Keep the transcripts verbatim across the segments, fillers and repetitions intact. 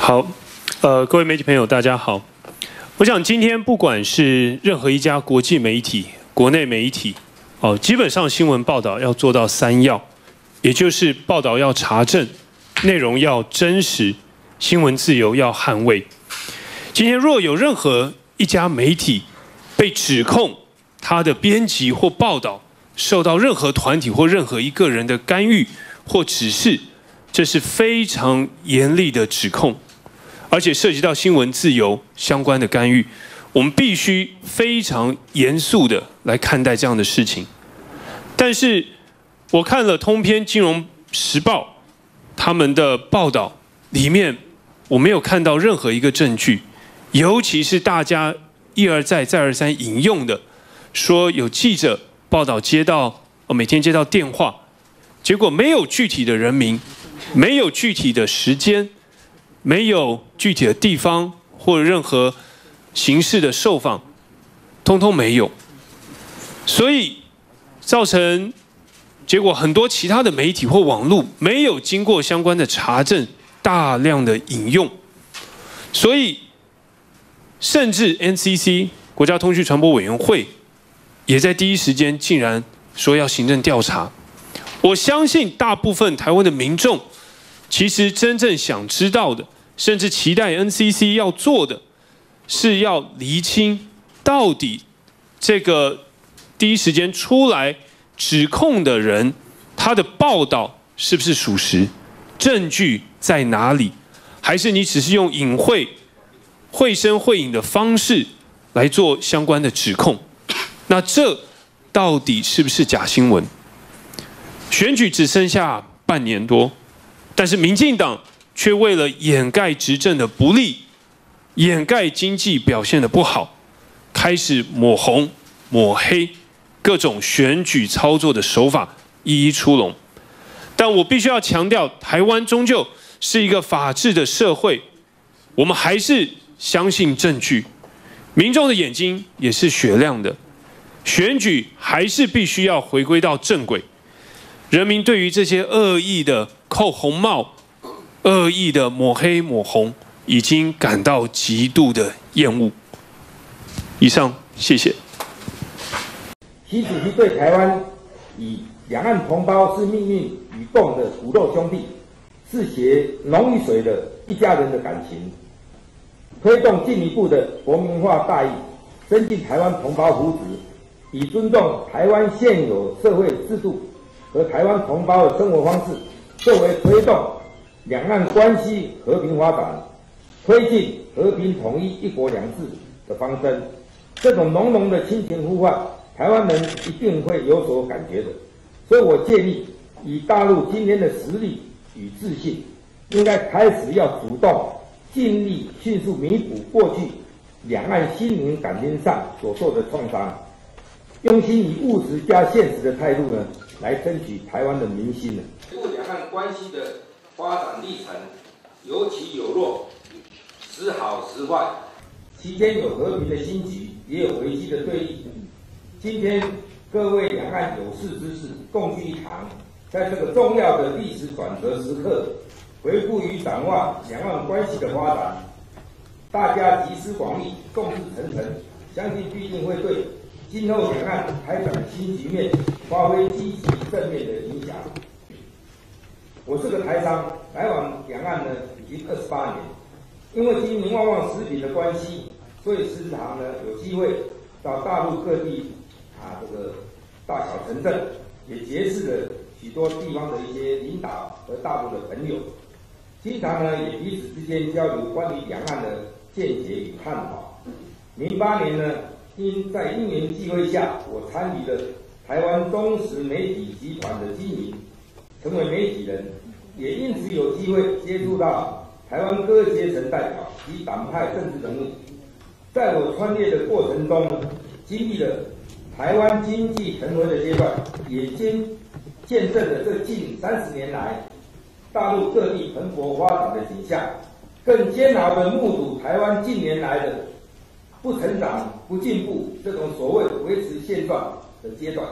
好，呃，各位媒体朋友，大家好。我想今天不管是任何一家国际媒体、国内媒体，哦，基本上新闻报道要做到三要，也就是报道要查证，内容要真实，新闻自由要捍卫。今天若有任何一家媒体被指控他的编辑或报道受到任何团体或任何一个人的干预或指示，这是非常严厉的指控。而且涉及到新闻自由相关的干预，我们必须非常严肃的来看待这样的事情。但是，我看了通篇《金融时报》他们的报道里面，我没有看到任何一个证据，尤其是大家一而再、再而三引用的，说有记者报道接到，每天接到电话，结果没有具体的人名，没有具体的时间。没有具体的地方或者任何形式的受访，通通没有，所以造成结果很多其他的媒体或网络没有经过相关的查证，大量的引用，所以甚至 N C C 国家通讯传播委员会也在第一时间竟然说要行政调查。我相信大部分台湾的民众其实真正想知道的，甚至期待 N C C 要做的，是要厘清到底这个第一时间出来指控的人，他的报道是不是属实，证据在哪里，还是你只是用隐晦、绘声绘影的方式来做相关的指控？那这到底是不是假新闻？选举只剩下半年多。但是民进党却为了掩盖执政的不利，掩盖经济表现的不好，开始抹红、抹黑，各种选举操作的手法一一出笼。但我必须要强调，台湾终究是一个法治的社会，我们还是相信证据，民众的眼睛也是雪亮的，选举还是必须要回归到正轨。人民对于这些恶意的扣红帽、恶意的抹黑抹红，已经感到极度的厌恶。以上，谢谢。 习主席对台湾以两岸同胞是命运与共的骨肉兄弟，是血浓于水的一家人的感情，推动进一步的国民化大义，增进台湾同胞福祉，以尊重台湾现有社会制度和台湾同胞的生活方式，作为推动两岸关系和平发展、推进和平统一、一国两制的方针，这种浓浓的亲情呼唤，台湾人一定会有所感觉的。所以我建议，以大陆今天的实力与自信，应该开始要主动、尽力、迅速弥补过去两岸心灵感情上所受的创伤，用心以务实加现实的态度呢，来争取台湾的民心呢。两岸关系的发展历程有起有落，时好时坏，期间有和平的兴起，也有危机的对立。今天各位两岸有识之士共聚一堂，在这个重要的历史转折时刻，回顾与展望两岸关系的发展，大家集思广益，共志成城，相信必定会对今后两岸开展新局面发挥积极正面的影响。我是个台商，来往两岸呢已经二十八年，因为经营旺旺食品的关系，所以时常呢有机会到大陆各地啊这个大小城镇，也结识了许多地方的一些领导和大陆的朋友，经常呢也彼此之间交流关于两岸的见解与看法。零八年呢，因在因缘际会下，我参与了台湾中时媒体集团的经营，成为媒体人，也因此有机会接触到台湾各阶层代表及党派政治人物。在我穿越的过程中，经历了台湾经济腾飞的阶段，也见见证了这近三十年来大陆各地蓬勃发展的景象，更煎熬地目睹台湾近年来的不成长、不进步这种所谓维持现状的阶段。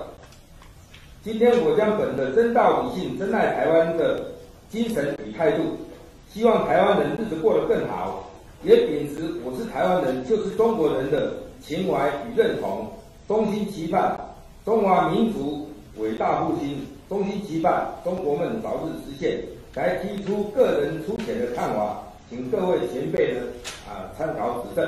今天我将本着真道理性、珍爱台湾的精神与态度， 希望台湾人日子过得更好，也秉持我是台湾人就是中国人的情怀与认同，衷心期盼中华民族伟大复兴，衷心期盼中国梦早日实现，来提出个人粗浅的看法，请各位前辈呢啊参考指正。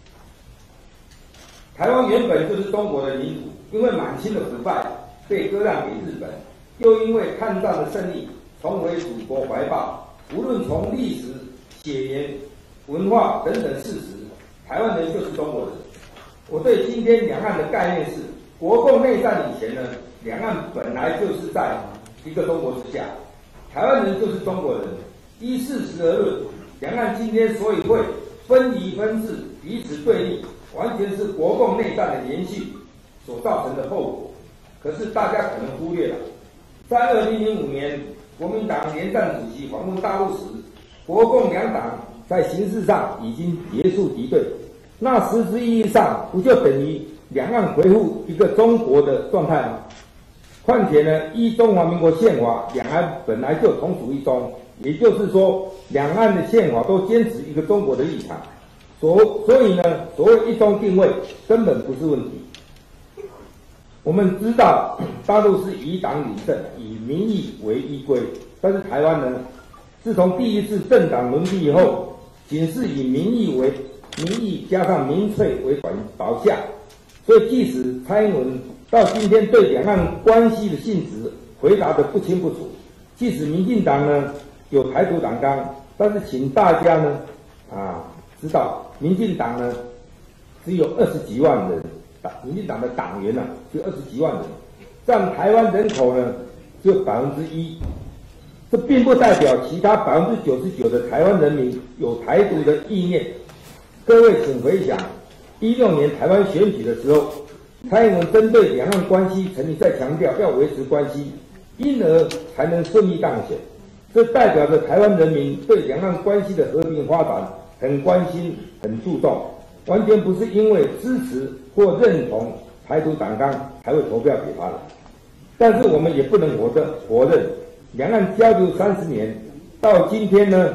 台湾原本就是中国的领土，因为满清的腐败被割让给日本，又因为抗战的胜利重回祖国怀抱。无论从历史、血缘、文化等等事实，台湾人就是中国人。我对今天两岸的概念是，国共内战以前呢，两岸本来就是在一个中国之下，台湾人就是中国人。依事实而论，两岸今天所以会分离分治、彼此对立，完全是国共内战的延续所造成的后果。可是大家可能忽略了，在二零零五年国民党连战主席访问大陆时，国共两党在形式上已经结束敌对，那实质意义上不就等于两岸恢复一个中国的状态吗？况且呢，依中华民国宪法，两岸本来就同属一中，也就是说，两岸的宪法都坚持一个中国的立场，所所以呢，所谓一中定位根本不是问题。我们知道大陆是以党领政，以民意为依归，但是台湾呢，自从第一次政党轮替以后，仅是以民意为民意加上民粹为导向，所以即使蔡英文到今天对两岸关系的性质回答得不清不楚，即使民进党呢有台独党纲，但是请大家呢啊知道，民进党呢只有二十几万人。民进党的党员呢、啊，就二十几万人，占台湾人口呢只有百分之一。这并不代表其他百分之九十九的台湾人民有台独的意念。各位请回想，一六年台湾选举的时候，蔡英文针对两岸关系曾一再强调要维持关系，因而才能顺利当选。这代表着台湾人民对两岸关系的和平发展很关心、很注重。完全不是因为支持或认同台独党纲才会投票给他的，但是我们也不能否认，否认两岸交流三十年，到今天呢，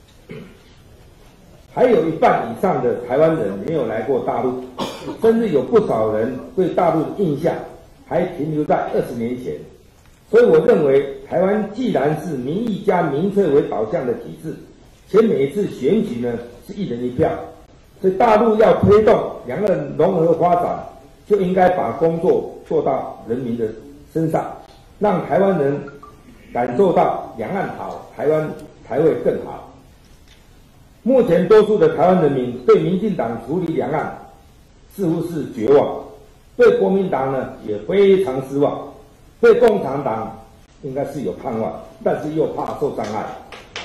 还有一半以上的台湾人没有来过大陆，甚至有不少人对大陆的印象还停留在二十年前。所以我认为，台湾既然是民意加民粹为导向的体制，且每一次选举呢是一人一票。所以大陆要推动两岸融合发展，就应该把工作做到人民的身上，让台湾人感受到两岸好，台湾才会更好。目前多数的台湾人民对民进党处理两岸似乎是绝望，对国民党呢也非常失望，对共产党应该是有盼望，但是又怕受伤害。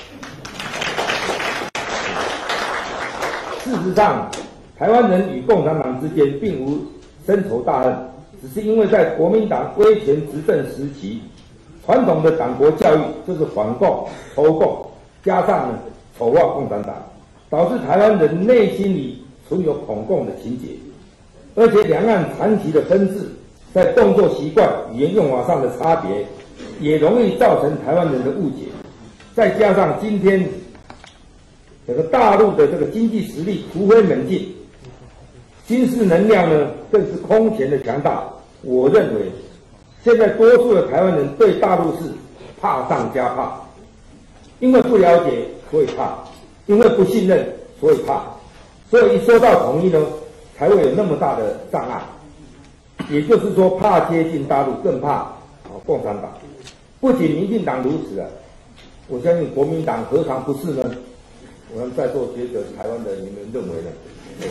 事实上，台湾人与共产党之间并无深仇大恨，只是因为在国民党威权执政时期，传统的党国教育就是反共、仇共，加上呢丑化共产党，导致台湾人内心里存有恐共的情节，而且两岸长期的分治，在动作习惯、语言用法上的差别，也容易造成台湾人的误解。再加上今天整个大陆的这个经济实力突飞猛进，军事能量呢更是空前的强大。我认为，现在多数的台湾人对大陆是怕上加怕，因为不了解所以怕，因为不信任所以怕，所以一说到统一呢，才会有那么大的障碍。也就是说，怕接近大陆，更怕啊共产党。不仅民进党如此啊，我相信国民党何尝不是呢？我们在座学者台湾的，你们认为呢？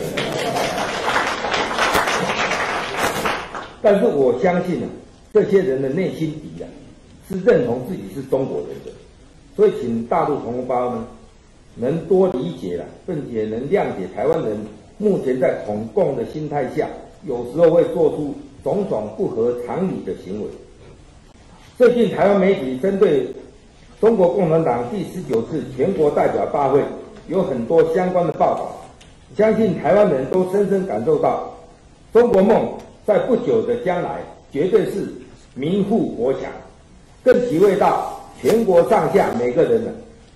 但是我相信啊，这些人的内心底啊，是认同自己是中国人的。所以，请大陆同胞呢，能多理解了，并且能谅解台湾人目前在统共的心态下，有时候会做出种种不合常理的行为。最近，台湾媒体针对中国共产党第十九次全国代表大会有很多相关的报道，相信台湾人都深深感受到，中国梦在不久的将来绝对是民富国强，更体会到全国上下每个人呢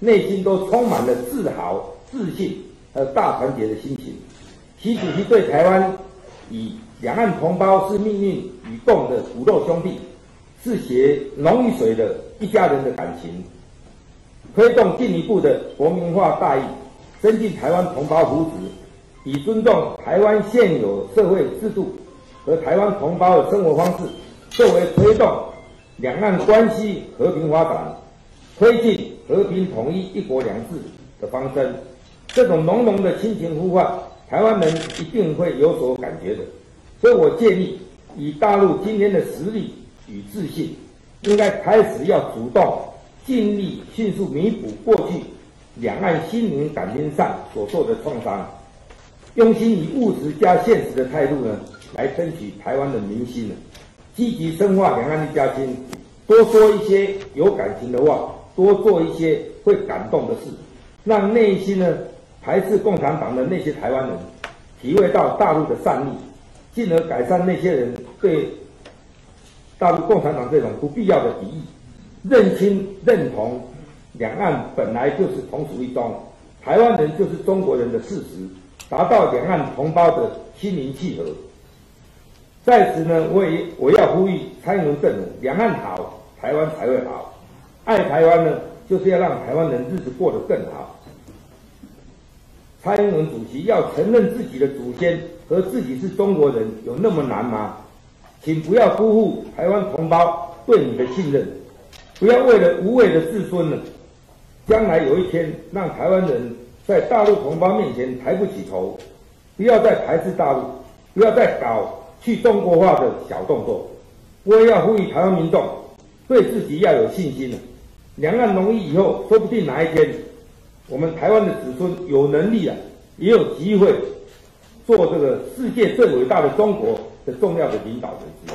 内心都充满了自豪、自信和大团结的心情。习主席对台湾以两岸同胞是命运与共的骨肉兄弟，是血浓于水的一家人的感情，推动进一步的国民化大义，增进台湾同胞福祉，以尊重台湾现有社会制度和台湾同胞的生活方式，作为推动两岸关系和平发展、推进和平统一、一国两制的方针。这种浓浓的亲情呼唤，台湾人一定会有所感觉的。所以我建议，以大陆今天的实力与自信，应该开始要主动尽力迅速弥补过去两岸心灵感情上所受的创伤，用心以务实加现实的态度呢，来争取台湾的民心呢，积极深化两岸一家亲，多说一些有感情的话，多做一些会感动的事，让内心呢排斥共产党的那些台湾人体会到大陆的善意，进而改善那些人对大陆共产党这种不必要的敌意，认清认同两岸本来就是同属一中，台湾人就是中国人的事实，达到两岸同胞的心灵契合。在此呢，我也我要呼吁蔡英文政府，两岸好，台湾才会好。爱台湾呢，就是要让台湾人日子过得更好。蔡英文主席要承认自己的祖先和自己是中国人，有那么难吗？请不要辜负台湾同胞对你的信任，不要为了无谓的自尊呢，将来有一天让台湾人在大陆同胞面前抬不起头，不要再排斥大陆，不要再搞去中国化的小动作。我也要呼吁台湾民众对自己要有信心了。两岸统一以后，说不定哪一天，我们台湾的子孙有能力啊，也有机会做这个世界最伟大的中国的重要的领导人之一。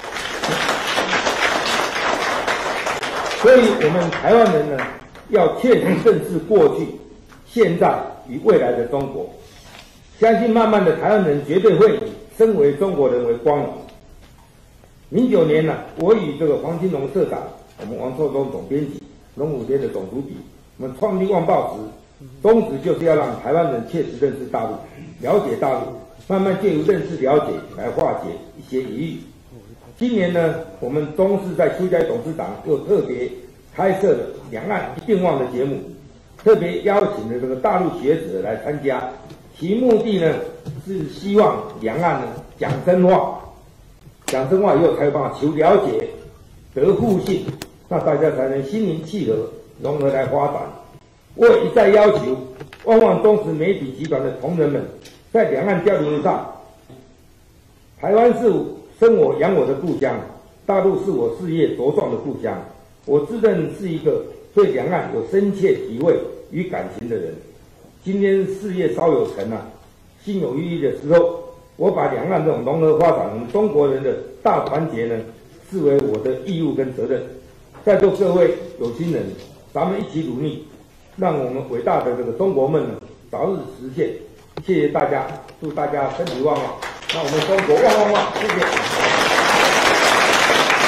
所以，我们台湾人呢，要切实正视过去、现在与未来的中国。相信慢慢的，台湾人绝对会以身为中国人为光荣。零九年呢、啊，我与这个黄金龙社长，我们王寿忠总编辑，龙虎天的总主笔，我们创立《旺报》时，宗旨就是要让台湾人切实认识大陆，了解大陆，慢慢借由认识了解来化解一些疑虑。今年呢，我们中视在邱家董事长又特别开设了两岸一并忘的节目，特别邀请了这个大陆学者来参加，其目的呢是希望两岸呢讲真话，讲真话以后才有办法求了解、得互信，那大家才能心灵契合、融合来发展。我也一再要求旺旺中时媒体集团的同仁们，在两岸交流上，台湾是生我养我的故乡，大陆是我事业茁壮的故乡。我自认是一个对两岸有深切体会与感情的人。今天事业稍有成啊，心有余力的时候，我把两岸这种融合发展，我们中国人的大团结呢，视为我的义务跟责任。在座各位有心人，咱们一起努力，让我们伟大的这个中国梦呢早日实现。谢谢大家，祝大家身体旺旺。那我们中国旺旺旺，谢谢。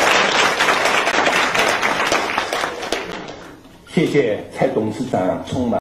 谢谢蔡董事长充满